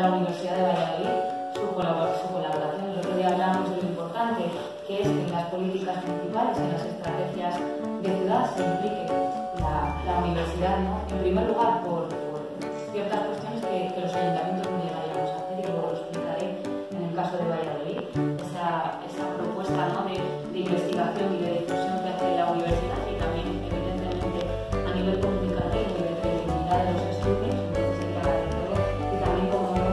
para la Universidad de Valladolid su colaboración. El otro día hablamos de lo importante que es que en las políticas municipales, en las estrategias de ciudad, se implique la universidad, ¿no? En primer lugar, por ciertas cuestiones que los ayuntamientos no llegaríamos a hacer, y luego lo explicaré en el caso de Valladolid. Esa propuesta, ¿no?, de investigación y de difusión que hace la universidad, y también, evidentemente, a nivel comunicativo y de credibilidad de los estudios. Entonces, sería agradecedor. Y también, como no,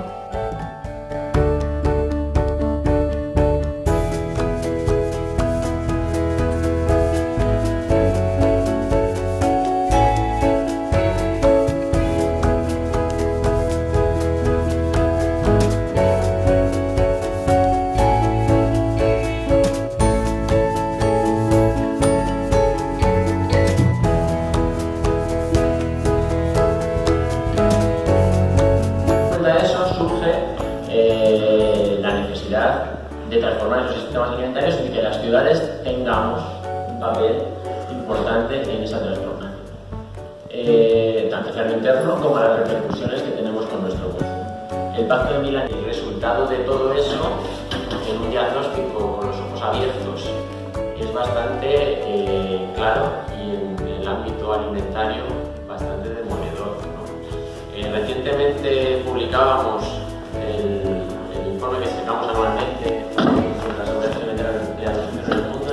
la necesidad de transformar esos sistemas alimentarios y que las ciudades tengamos un papel importante en esa transformación, tanto hacia lo interno como las repercusiones que tenemos con nuestro consumo. El Pacto de Milán, el resultado de todo eso, en un diagnóstico con los ojos abiertos, es bastante claro, y en el ámbito alimentario bastante demoledor, ¿no? Recientemente publicábamos el informe que sacamos anualmente sobre la seguridad alimentaria de la nutrición en el mundo.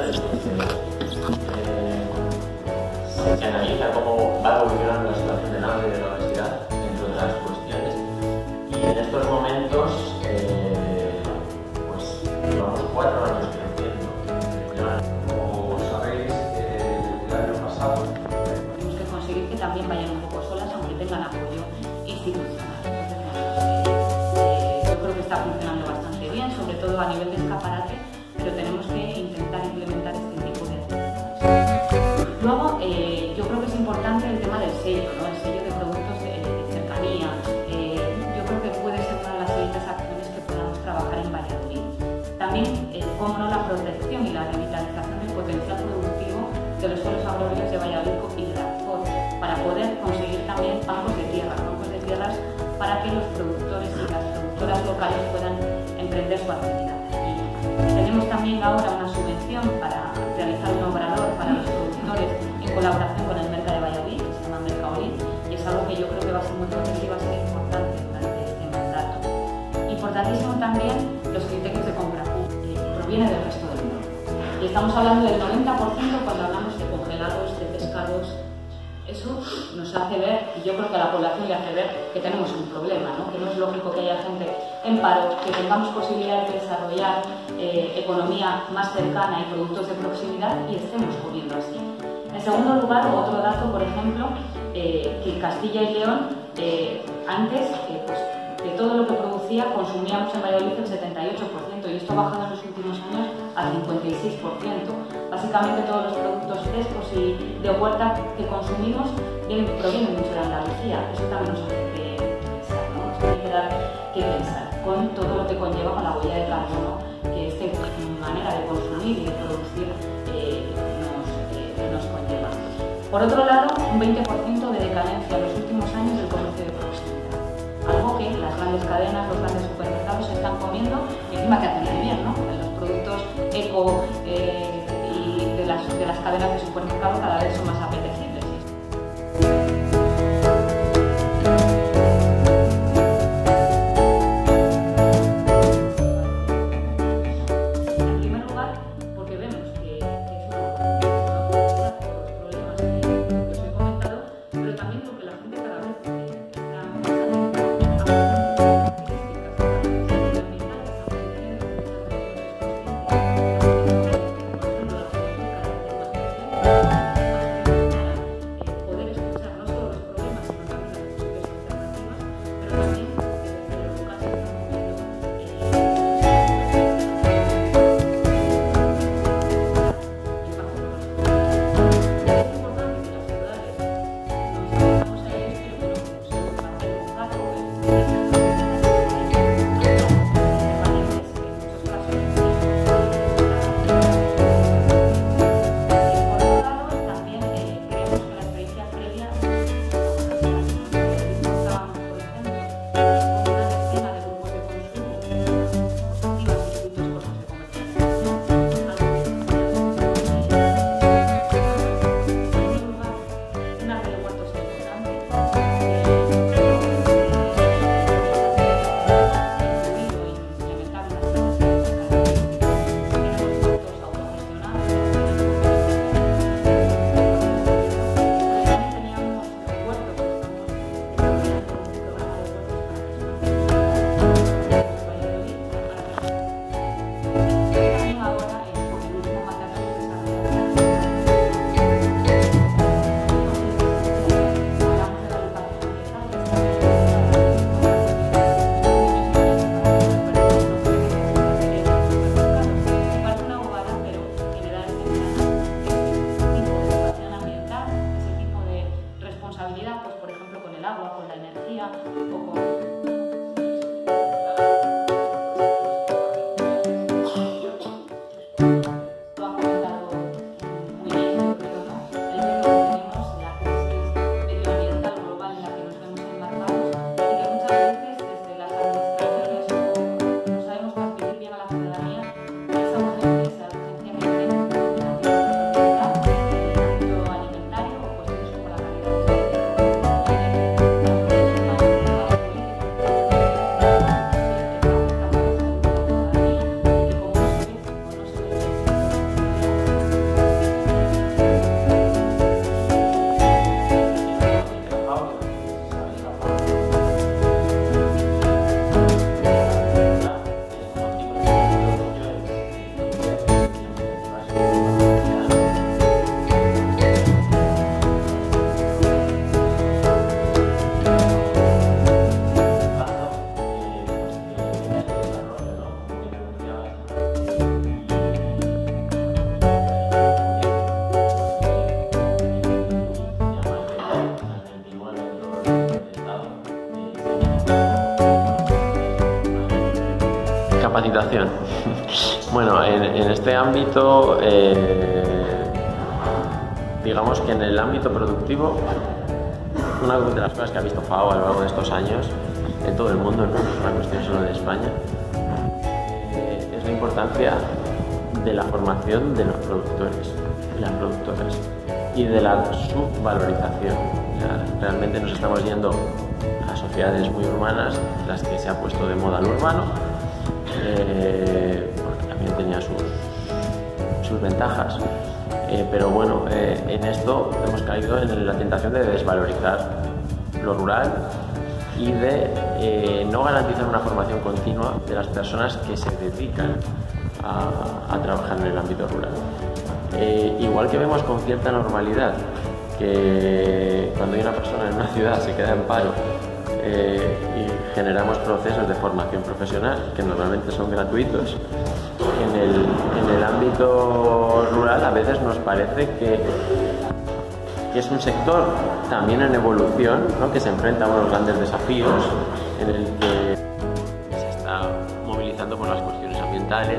Entonces, se analiza cómo va evolucionando la situación del hambre y de la obesidad, entre otras cuestiones, y en estos momentos pues llevamos 4 años creciendo. Como sabéis, el año pasado tenemos que conseguir que también vayan un poco solas, aunque tengan apoyo institucional. Está funcionando bastante bien, sobre todo a nivel de escaparate, pero tenemos que intentar implementar este tipo de actividades. Luego, yo creo que es importante el tema del sello, ¿no? El sello de productos de cercanía. Yo creo que puede ser una de las siguientes acciones que podamos trabajar en Valladolid. También, cómo no, la protección y la revitalización del potencial productivo de los suelos agrícolas de Valladolid y de la Alcor, para poder conseguir también bancos de tierras para que los productores y las productoras locales puedan emprender su actividad. Y tenemos también ahora una subvención para realizar un obrador para los productores en colaboración con el Merca de Valladolid, que se llama Mercaolí, y es algo que yo creo que va a ser muy potente y va a ser importante durante este mandato. Importantísimo también los criterios de compra, proviene del resto del mundo. Y estamos hablando del 90% cuando hablamos de congelados, de pescados. Eso nos hace ver, y yo creo que a la población le hace ver, que tenemos un problema, ¿no? Que no es lógico que haya gente en paro, que tengamos posibilidad de desarrollar economía más cercana y productos de proximidad y estemos comiendo así. En segundo lugar, otro dato, por ejemplo, que Castilla y León, antes, pues, de todo lo que producía, consumíamos en Valladolid el 78%, y esto ha bajado en los últimos años al 56%. Básicamente todos los productos frescos y de huerta que consumimos provienen mucho de Andalucía. Eso también nos hace que pensar, ¿no? Nos tiene que dar que pensar con todo lo que conlleva, con la huella de carbono que esta manera de consumir y de producir nos conlleva. Por otro lado, un 20% de decadencia en los últimos años del comercio de proximidad. Algo que las grandes cadenas, los grandes supermercados se están comiendo, y encima que hacen muy bien, ¿no? Los productos eco y de las cadenas de supermercados cada vez son más apetecibles. En primer lugar, porque vemos que es una oportunidad por los problemas que os he comentado, pero también porque la gente cada vez poder escuchar no solo los problemas, sino también las posibles alternativas, pero también desde los lugares que estamos viendo es importante que las ciudades nos vamos a ellos, pero que el agua, con la energía o con... Capacitación. Bueno, en este ámbito, digamos que en el ámbito productivo, una de las cosas que ha visto FAO a lo largo de estos años, en todo el mundo, no es una cuestión solo de España, es la importancia de la formación de los productores y las productoras y de la subvalorización. O sea, realmente nos estamos yendo a sociedades muy urbanas, las que se ha puesto de moda lo urbano, porque también tenía sus ventajas, pero bueno, en esto hemos caído en la tentación de desvalorizar lo rural y de no garantizar una formación continua de las personas que se dedican a trabajar en el ámbito rural. Igual que vemos con cierta normalidad que cuando hay una persona en una ciudad se queda en paro y generamos procesos de formación profesional que normalmente son gratuitos, en el ámbito rural a veces nos parece que es un sector también en evolución, ¿no?, que se enfrenta a unos grandes desafíos, en el que se está movilizando por las cuestiones ambientales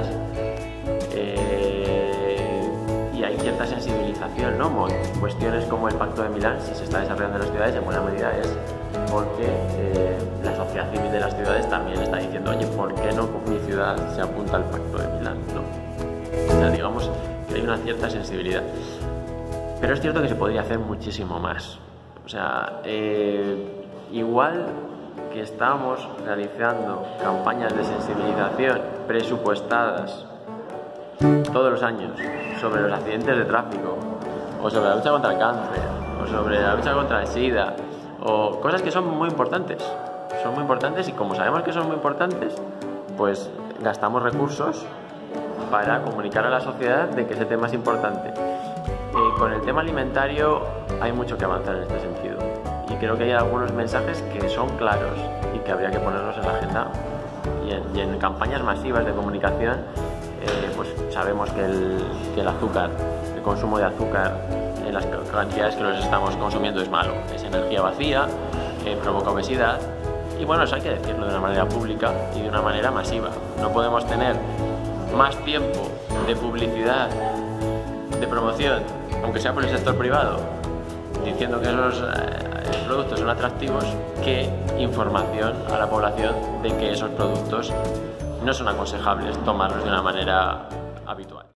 y hay cierta sensibilización, ¿no? Cuestiones como el Pacto de Milán, si se está desarrollando en las ciudades, en buena medida es porque la sociedad civil de las ciudades también está diciendo, oye, ¿por qué no mi ciudad se apunta al Pacto de Milán? ¿No? O sea, digamos que hay una cierta sensibilidad. Pero es cierto que se podría hacer muchísimo más. O sea, igual que estamos realizando campañas de sensibilización presupuestadas todos los años sobre los accidentes de tráfico, o sobre la lucha contra el cáncer, o sobre la lucha contra el SIDA, o cosas que son muy importantes. Son muy importantes y como sabemos que son muy importantes, pues gastamos recursos para comunicar a la sociedad de que ese tema es importante. Con el tema alimentario hay mucho que avanzar en este sentido y creo que hay algunos mensajes que son claros y que habría que ponerlos en la agenda y en campañas masivas de comunicación. Pues sabemos que el azúcar, el consumo de azúcar en las cantidades que los estamos consumiendo es malo, es energía vacía, provoca obesidad y bueno, eso hay que decirlo de una manera pública y de una manera masiva. No podemos tener más tiempo de publicidad, de promoción, aunque sea por el sector privado, diciendo que esos productos son atractivos, que información a la población de que esos productos no son aconsejables tomarlos de una manera habitual.